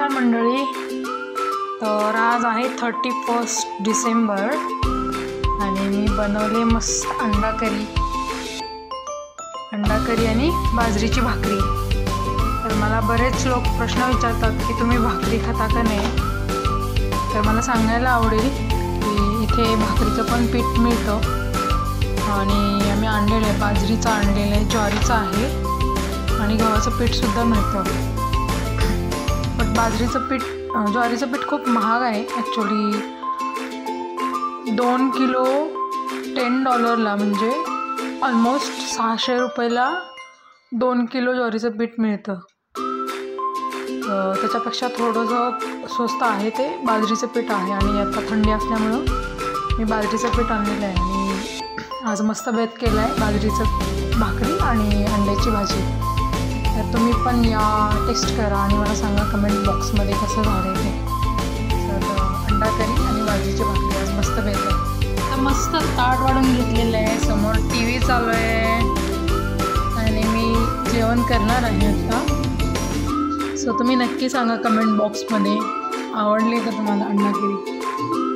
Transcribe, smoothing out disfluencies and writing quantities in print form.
नमस्कार मंडळी. तर आज आहे 31 डिसेंबर आणि मी बनवले मस्त अंडा करी आणि बाजरीची भाकरी. तर मला बरेच लोक प्रश्न विचारतात की तुम्ही भाकरी खाता का नाही. तर मला सांगायला आवडेल की इथे भाकरीचं पण पीठ मिळतं आणि आम्ही आणलेलं आहे, बाजरीचं आणलेलं आहे, ज्वारीचं आहे आणि गव्हाचं पीठसुद्धा मिळतं. बट ज्वारीचं पीठ खूप महाग आहे ॲक्च्युली. 2 किलो $10 म्हणजे ऑलमोस्ट 600 रुपयाला 2 किलो ज्वारीचं पीठ मिळतं. त्याच्यापेक्षा थोडंसं स्वस्त आहे ते बाजरीचं पीठ आहे आणि आता थंडी असल्यामुळं मी बाजरीचं पीठ आणलेलं आहे आणि आज मस्त बेत केला आहे बाजरीचं भाकरी आणि अंड्याची भाजी. तर तुम्ही पण या, टेस्ट करा आणि मला सांगा कमेंट बॉक्समध्ये कसं झालं ते. तर अंडा करी आणि बाजरीची भाकरी आज मस्त बेत आहे. तर मस्त ताट वाढून घेतलेलं आहे, समोर TV चालू आहे आणि मी जेवण करणार आहे आता. सो तुम्ही नक्की सांगा कमेंट बॉक्समध्ये आवडले का तुम्हाला अंडा करी.